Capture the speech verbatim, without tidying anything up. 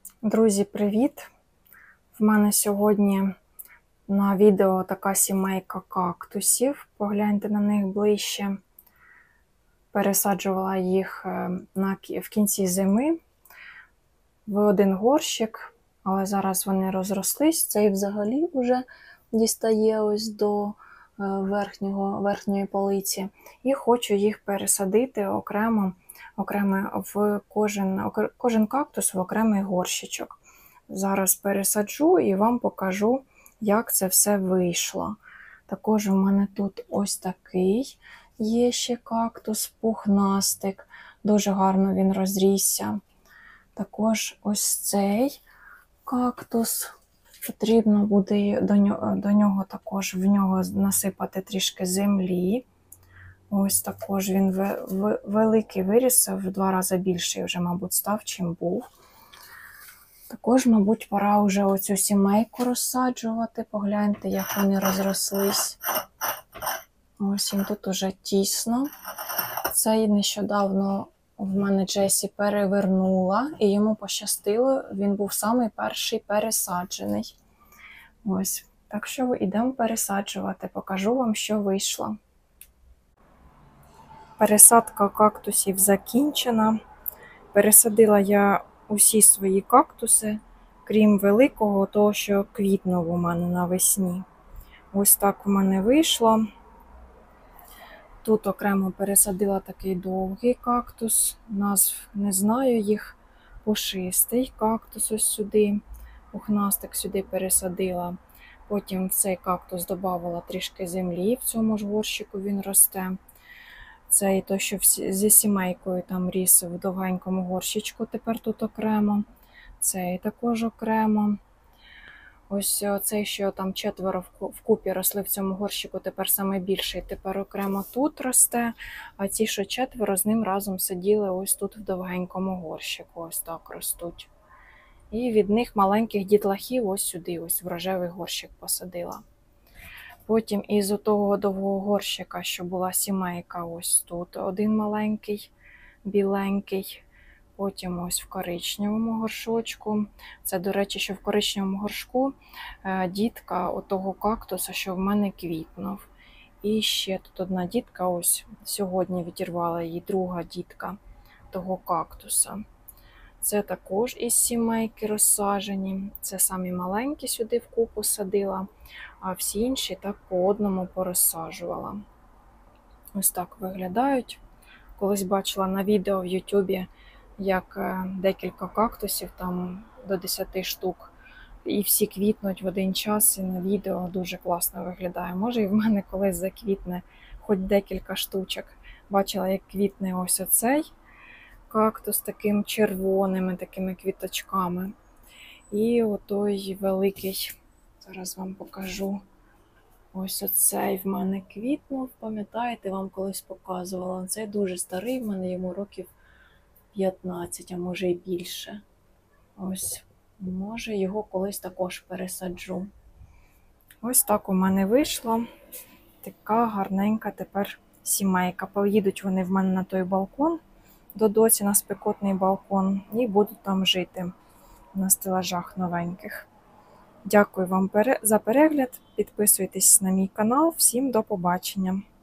Друзі, привіт! В мене сьогодні на відео така сімейка кактусів. Погляньте на них ближче. Пересаджувала їх на, в кінці зими в один горщик, але зараз вони розрослись. Цей взагалі вже дістає ось до верхнього, верхньої полиці. І хочу їх пересадити окремо, окремо в кожен, кожен кактус в окремий горщичок. Зараз пересаджу і вам покажу, як це все вийшло. Також у мене тут ось такий є ще кактус, пухнастик. Дуже гарно він розрісся. Також ось цей кактус. Потрібно буде до нього, до нього також в нього насипати трішки землі. Ось також він великий виріс, в два рази більший вже, мабуть, став, чим був. Також, мабуть, пора вже оцю сімейку розсаджувати. Погляньте, як вони розрослись. Ось їм тут уже тісно. Цей нещодавно в мене Джесі перевернула, і йому пощастило, він був самий перший пересаджений. Ось, так що йдемо пересаджувати, покажу вам, що вийшло. Пересадка кактусів закінчена. Пересадила я усі свої кактуси, крім великого, того, що квітнув у мене навесні. Ось так у мене вийшло. Тут окремо пересадила такий довгий кактус, назв не знаю їх, пушистий кактус ось сюди, пухнастик сюди пересадила. Потім в цей кактус додавала трішки землі, в цьому ж горщику він росте. Цей то, що зі сімейкою там ріс в довгенькому горщичку, тепер тут окремо. Цей також окремо. Ось цей, що там четверо вкупі росли в цьому горщику, тепер найбільший, тепер окремо тут росте. А ті, що четверо, з ним разом сиділи ось тут в довгенькому горщику, ось так ростуть. І від них маленьких дітлахів ось сюди, ось в рожевий горщик посадила. Потім із того довгого горщика, що була сімейка, ось тут один маленький, біленький. Потім ось в коричневому горшочку. Це, до речі, що в коричневому горшку дітка отого кактуса, що в мене квітнув. І ще тут одна дітка, ось сьогодні відірвала її друга дітка того кактуса. Це також із сімейки розсаджені. Це самі маленькі сюди вкупу садила, а всі інші так по одному порозсаджувала. Ось так виглядають. Колись бачила на відео в Ютубі, як декілька кактусів, там до десяти штук, і всі квітнуть в один час, і на відео дуже класно виглядає. Може і в мене колись заквітне хоч декілька штучок. Бачила, як квітне ось оцей кактус таким червоними такими квіточками. І отой великий, зараз вам покажу. Ось оцей в мене квітнув, пам'ятаєте, вам колись показувала. Цей дуже старий, в мене йому років п'ятнадцять, а може і більше. Ось, може його колись також пересаджу. Ось так у мене вийшло. Така гарненька тепер сімейка. Поїдуть вони в мене на той балкон, до доці на спекотний балкон, і будуть там жити на стелажах новеньких. Дякую вам за перегляд, підписуйтесь на мій канал, всім до побачення.